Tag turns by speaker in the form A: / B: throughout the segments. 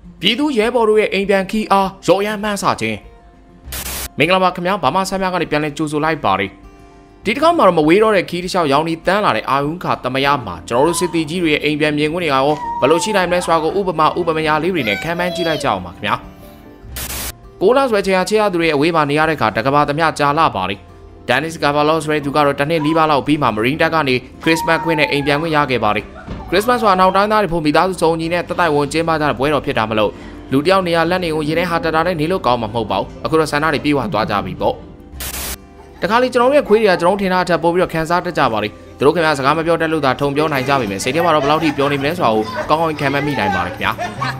A: ပြည်သူရဲဘော်တို့ရဲ့အိမ်ပြန်ခီအားရော်ရမ်းမှန်းဆခြင်းမင်္ဂလာပါခင်ဗျာဘာမှဆမ်းများကနေပြန်လဲကြိုဆိုလိုက်ပါရဒီတစ်ခါမှာတော့မဝေးတော့တဲ့ခီးတစ်လျှောက်ရောင်းနေတန်းလာတဲ့အာယုံခါတမယမှာကျွန်တော်တို့စစ်တီကြီးတွေရဲ့အိမ်ပြန်မြင်ကွင်းတွေရောဘလို့ရှိနိုင်မလဲဆိုတာကိုဥပမာလေးတွေနဲ့ခံမှန်းကြည့်လိုက်ကြအောင်ပါခင်ဗျာကိုလာဆွဲချေရသူတွေအဝေးမှာနေရတဲ့ခါတကဘာသမျှကြာလာပါလိဒန်နစ်ကာဘာလော့ဆွဲသူကတော့တစ်နှစ်နီးပါးလောက်ပြီးမှမရင်းတက်ကနေခရစ်စမတ်ခွင်းနဲ့အိမ်ပြန်ခွင့်ရခဲ့ပါလိခရစ်စမတ်ဆိုတာနောက်တိုင်းသားတွေဖို့မိသားစုစုံညီနဲ့တတိုက်ဝန်ကျင်းပကြတဲ့ပွဲတော်ဖြစ်တာမလို့လူတယောက်နေရာလက်နေကိုရင်းနဲ့ဟာတာနဲ့နေလို့ကောင်းမှာမဟုတ်ပါဘူးအခုတော့ဆန္ဒတွေပြေးဝသွားကြပြီပေါ့တခါလေကျွန်တော်တို့ရဲ့ခွေးတွေကကျွန်တော်ထင်တာအထက်ပို့ပြီးတော့ခန်းစားတတ်ကြပါလိသူတို့ခင်ဗျာစကားမပြောတတ်လို့သာထုံပြောနိုင်ကြပါမယ်စိတ်ထဲမှာတော့ဘယ်လောက်ထိပြောနေမလဲဆိုတာကိုကောင်းကောင်းခံမှတ်မိနိုင်ပါလိခင်ဗျာ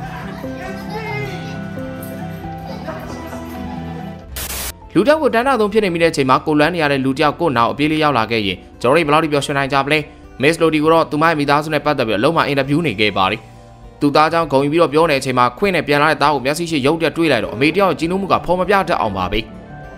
A: လူတယောက်ကိုတန်းတာဆုံးဖြစ်နေမိတဲ့အချိန်မှာကိုလွမ်းနေရတဲ့လူတယောက်ကိုနောက်အပြေးလေးရောက်လာခဲ့ရင်ကျွန်တော်တို့ဘယ်လောက်ထိပြောရွှင်နိုင်ကြပလဲမစ်လိုဒီကိုတော့သူမရဲ့မိသားစုနဲ့ပတ်သက်ပြီးတော့လုံးဝအင်တာဗျူးနေခဲ့ပါလိသူသားကြောင့်ဂုံပြီးတော့ပြောနေတဲ့အချိန်မှာခွင့်နဲ့ပြန်လာတဲ့သားကိုမျက်စိရှိရုပ်တက်တွေးလိုက်တော့အမေတယောက်ကြီးနှုံးမှုကဖော်မပြတတ်အောင်ပါပဲ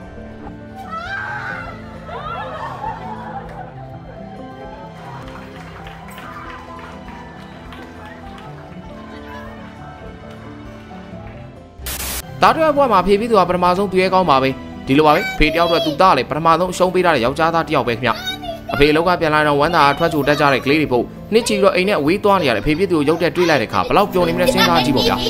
A: သားတို့ရဲ့ဘဝမှာဖေပြီးသူကပထမဆုံးသူရဲကောင်းပါပဲဒီလိုပါပဲဖေတယောက်တော့သူသားလည်းပထမဆုံးအရှုံးပေးထားတဲ့ယောက်ျားသားတယောက်ပဲခင်ဗျအဖေအလောက်ကပြန်လာတော့ဝမ်းသာထွက်ချိုတက်ကြတဲ့ကလေးတွေပို့နှစ်ချီတော့အိမ်နဲ့အဝေးသွားနေရတဲ့ဖေပြစ်သူကိုရုပ်တက်တွေးလိုက်တဲ့ခါဘလောက်ပျော်နေမလဲစဉ်းစားကြည့်ပေါ့ဗျာ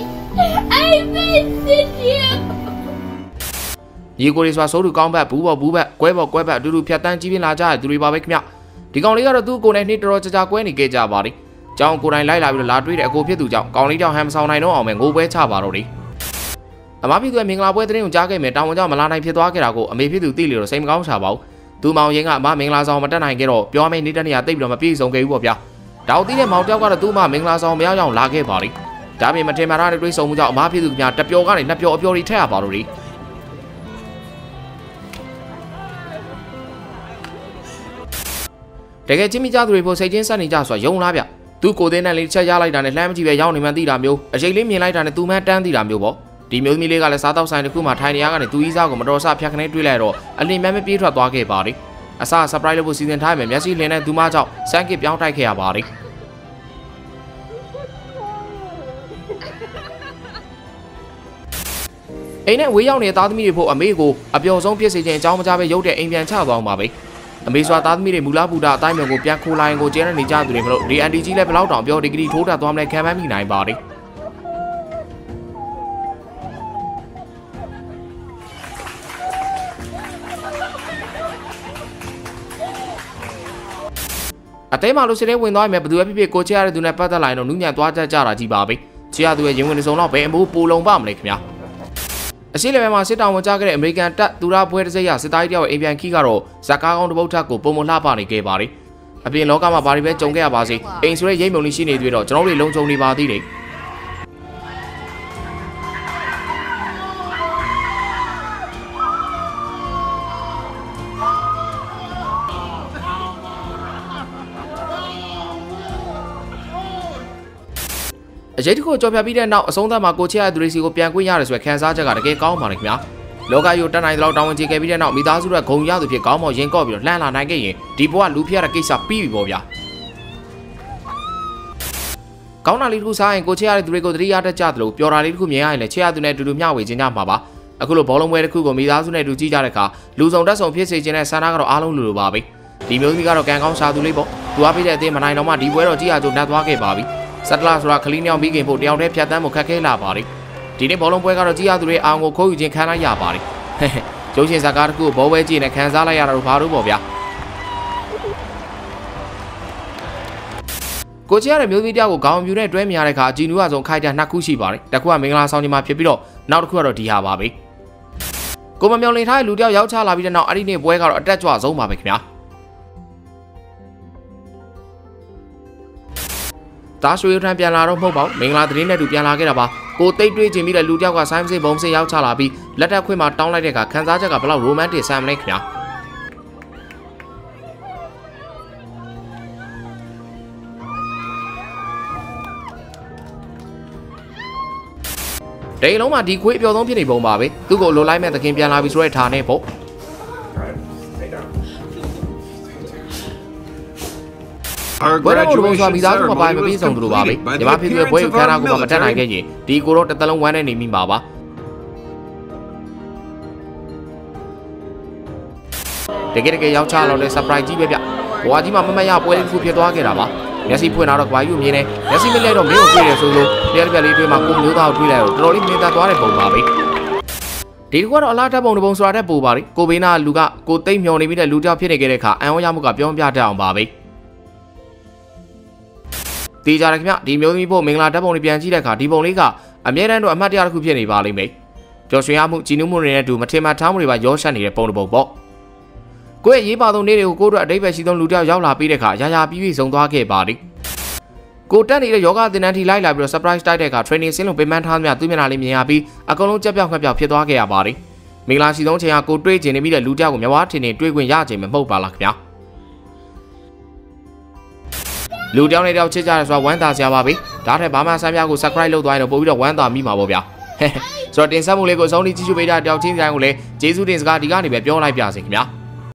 A: ဒီကိုရီဆိုသူကောင်းဘက်ဘူးဘက်ကွဲဘက်အတူတူဖြတ်တန်းကြီးပြင်းလာကြတဲ့သူတွေပါပဲခင်ဗျဒီကောင်လေးကတော့သူ့ကိုယ်နဲ့နှစ်တော်ကြာကွဲနေခဲ့ကြပါလိကျောင်းကိုယ်တိုင်လိုက်လာပြီးတော့လာတွေးတဲ့အကိုဖြစ်သူကြောင့်ကောင်လေးကြောင့်ဟမ်မဆောင်နိုင်တော့အောင်ပဲငိုပွဲချပါတော့တယ်အမဖြစ်သူရဲ့မင်္ဂလာပွဲသတင်းကိုကြားခဲ့မယ်တောင်ဝန်ကြောင့်မလာနိုင်ဖြစ်သွားခဲ့တာကိုအမေဖြစ်သူသိလေတော့စိတ်မကောင်းချပါဘူးသူမောင်ရင်ကအမမင်္ဂလာဆောင်မတက်နိုင်ခဲ့တော့ပြောမယ်နေတဲ့နေရာတိတ်ပြီးတော့မပြည့်စုံခဲ့ဘူးပေါ့ဗျာဒါကိုသိတဲ့မောင်တယောက်ကတော့သူ့မမင်္ဂလာဆောင်မရောက်အောင်လာခဲ့ပါလိဒါပေမဲ့မထင်မှန်တဲ့တွေးဆုံမှုကြောင့်အမဖြစ်သူကတပျော်ကနေနှစ်ပျော်အပျော်တွေထက်ရပါတော့တယ်တကယ်ချင်းမိကြသူတွေဖို့စိတ်ချင်းဆက်နေကြဆိုတော့ယုံလားဗျသူကိုသေးနဲ့လေးချက်ရလိုက်တာနဲ့လှမ်းမကြည့်ပဲရောက်နေမှန်းသိတာမျိုးအချိန်လေးမြင်လိုက်တာနဲ့သူမှန်းတန်းသိတာမျိုးပေါ့ဒီမျိုးသမီးလေးကလည်းစားတောက်ဆိုင်တစ်ခုမှထိုင်နေရကနေသူကြီးစားကိုမတော်ဆဖြတ်ခနဲ့တွေးလိုက်တော့အလင်းမဲမပြေးထွက်သွားခဲ့ပါလိအစ surprise လုပ်ဖို့စီစဉ်ထားမယ်မျက်စိလင်းနဲ့သူမကြောင့်စမ်းကစ်ပြောင်းတိုက်ခဲ့ရပါလိအိမ်နဲ့ဝေးရောက်နေတဲ့သားသမီးတွေဖို့အမေကိုအပျော်ဆုံးဖြစ်စေခြင်းအကြောင်းမကြားပဲရုပ်တဲ့အိမ်ပြန်ချသွားမှာပဲအမေစွာသားသမီးတွေမူလဘူတာအတိုင်းမျိုးကိုပြန်ခိုးလာရင်ကိုကျဲနေကြသူတွေမလို့ဒီအန်တီကြီးလည်းဘလောက်တောင်ပြောဒီဂရီထိုးတာသွားမလဲခံမှန်းမိနိုင်ပါလိအသေးမှလို့စတဲ့ဝင်သွားရင်ဘယ်သူပဲဖြစ်ဖြစ်ကိုချရတဲ့သူနဲ့ပတ်သက်လာရင်တော့နူးညံ့သွားကြတာကြီးပါပဲချရသူရဲ့ရင်ဝင်စုံတော့ဘယ်အမိုးပိုလုံပါမလဲခင်ဗျာအရှိလည်းပဲမှာစစ်တောင်ဝင်ကြခဲ့တဲ့အမေရိကန်တပ်သူရဘွဲတစ်စိတ်ရစစ်သားကြီးတယောက်အိမ်ပြန်ခီးကတော့ဇကားကောင်းတစ်ပုတ်ထက်ကိုပုံမလှပနေခဲ့ပါလေအပြင်လောကမှာဘာတွေပဲကြုံခဲ့ရပါစေအိမ်ဆိုတဲ့ရိပ်မုံလေးရှိနေသေးတော့ကျွန်တော်တို့လုံခြုံနေပါသေးတယ်အရေးတခုကြော်ပြပြီးတဲ့နောက်အဆုံးသတ်မှာကိုချရတဲ့သူတွေစီကိုပြန်ကွင်းရတယ်ဆိုရယ်ခံစားချက်ကတကယ်ကောင်းပါလေခင်ဗျာလောကယိုတက်နိုင်တဲ့လောက်တောင်းဝင်ချခဲ့ပြီးတဲ့နောက်မိသားစုရဲ့ဂုံရသူဖြစ်ကောင်းမော်ရင်ကော့ပြီးတော့လှမ်းလာနိုင်ခဲ့ရင်ဒီဘဝလူဖျက်တဲ့ကိစ္စပြီးပြီပေါ့ဗျာကောင်းတာလေးတစ်ခုစားရင်ကိုချရတဲ့သူတွေကိုတတိယတက်ကြသလိုပျော်တာလေးတစ်ခုမြင်ရရင်လည်းချရသူနဲ့အတူတူမျှဝေခြင်းကြမှာပါအခုလိုဘောလုံးပွဲတစ်ခုကိုမိသားစုနဲ့အတူကြည့်ကြတဲ့အခါလူဆောင်တက်ဆောင်ဖြစ်စေခြင်းနဲ့ဆန္ဒကတော့အားလုံးလိုလိုပါပဲဒီမျိုးသမီးကတော့ကံကောင်းရှာသူလေးပေါ့သူအားပေးတဲ့အသေးမနိုင်တော့မှဒီပွဲတော့ကြည့်ရကြိုနှက်သွားခဲ့ပါပြီစက်တလာဆိုတာခလီးညောင်ပြီးခင်ဖို့တယောက်တည်းဖြတ်တန်းမှုခက်ခဲလာပါလိဒီနေ့ဘောလုံးပွဲကတော့ကြည်ရသူတွေအောင်ကိုခိုးယူခြင်းခံလိုက်ရပါလိကျုံရှင်ဇာကားတစ်ခုဘောပွဲကြည့်နေခံစားလိုက်ရတာတို့ဘာလို့ပေါ့ဗျာကိုချရတဲ့မျိုးသမီးတယောက်ကိုခေါင်းပြူနဲ့တွဲမြရတဲ့ခါအကြည်နူးအဆုံးခိုက်တာနှစ်ခုရှိပါလိတစ်ခုကမင်္ဂလာဆောင်ကြီးမှာဖြစ်ပြီးတော့နောက်တစ်ခုကတော့ဒီဟာပါပဲကိုမမျော်လင့်ထားတဲ့လူတယောက်ရောက်ချလာပြီးတဲ့နောက်အဲ့ဒီနေ့ပွဲကတော့အတက်ကြွဆုံးပါပဲခင်ဗျာသားရွှေထံပြန်လာတော့မဟုတ်ပါဘူးမင်္ဂလာသတင်းနဲ့တူပြန်လာခဲ့တာပါကိုတိတ်တွေးခြင်းပြီးတဲ့လူတယောက်ကဆိုင်းမစိဘုံစိရောက်ချလာပြီးလက်ထက်ခွင့်မှာတောင်းလိုက်တဲ့အခါခန်းစားချက်ကဘလောက်ရိုမန်တစ်ဆန်မလဲခင်ဗျာဒေလုံးမှာဒီခွေးအပျော်ဆုံးဖြစ်နေပုံပါပဲသူ့ကိုလိုလိုက်မဲ့သခင်ပြန်လာပြီဆိုတဲ့ထားနဲ့ပေါ့ဘွဲတော်ဘုံဆိုတာမိသားစုမပိုင်မပြီးဆုံးသူတို့ပါပဲညီမဖြစ်တဲ့ဘွဲခန္ဓာကိုမတက်နိုင်ခဲ့ရင်ဒီကိုတော့တစ်သလုံးဝမ်းနဲ့နေမိမှာပါတကယ်ရောက်ချလောက်တဲ့ surprise ကြီးပဲဗျဘွားကြီးမှမမရပွဲလေးတစ်ခုဖြစ်သွားခဲ့တာပါမျက်စိဖွင့်လာတော့ကွာယူမြင်နေမျက်စိမလဲတော့မင်းကိုတွေ့ရဆိုလို့ပြက်ပြက်လေးတွေ့မှကိုမျိုးသားကိုတွေ့လိုက်တော့တော်တော်လေးမြင်သာသွားတဲ့ပုံပါပဲဒီကတော့အလားတက်ပုံတစ်ပုံဆိုတာတက်ပို့ပါလေကိုဘေးနာလူကကိုသိမ့်မျောနေပြီးတဲ့လူကြောက်ဖြစ်နေခဲ့တဲ့အခါအံဝရမှုကပြောင်းပြတတ်အောင်ပါပဲတေးကြတယ်ခင်ဗျဒီမျိုးသမီးဖို့မင်္ဂလာတက်ပုံတွေပြန်ကြည့်တဲ့အခါဒီပုံလေးကအမြဲတမ်းတော့အမှတ်တရတစ်ခုဖြစ်နေပါလိမ့်မယ်ပျော်ရွှင်ရမှုကြည်နူးမှုတွေနဲ့အတူမထင်မှတ်ထားမှုတွေပါရောရှက်နေတဲ့ပုံတစ်ပုံပေါ့ကိုယ့်ရဲ့ရေးပါသုံးနေ့တွေကိုကိုတို့အတိတ်ပဲရှိဆုံးလူတယောက်ရောက်လာပြီးတဲ့အခါရာရာပြီးဆုံးသွားခဲ့ပါလိမ့်ကိုတက်နေတဲ့ယောဂသင်တန်းထီလိုက်လာပြီးတော့ surprise တိုက်တဲ့အခါ training ဆင်းလို့ပေးမှန်းထားသမျှသူ့မျက်နှာလေးမြင်ရပြီးအကုန်လုံးကြက်ပြောက်ခက်ပြောက်ဖြစ်သွားခဲ့ရပါတယ်မင်္ဂလာရှိဆုံးချိန်ကကိုတွေးကျင်နေပြီးတဲ့လူတယောက်ကိုမြဝါထင်နေတွေးခွင့်ရချိန်မဟုတ်ပါလားခင်ဗျာလူတယောက်နဲ့တယောက်ချစ်ကြတယ်ဆိုတာဝမ်းသာစရာပါပဲဒါထက်ဘာမှဆမ်းပြကို subscribe လုပ်သွားရင်တော့ပို့ပြီးတော့ဝမ်းသာမိမှာပေါ့ဗျာဆိုတော့တင်ဆက်မှုလေးကိုအဆုံးထိကြည့်ရှုပေးကြတဲ့တယောက်ချင်းတိုင်းကိုလည်းကျေးဇူးတင်စကားဒီကနေပဲပြောလိုက်ပါစေခင်ဗျာ